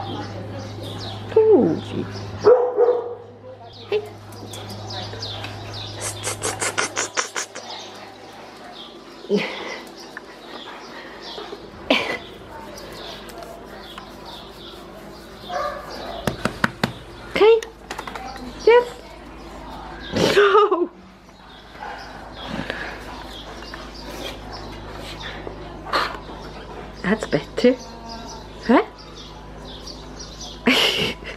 Oh, gee. Hey. Okay. Yes. No. That's better. Huh?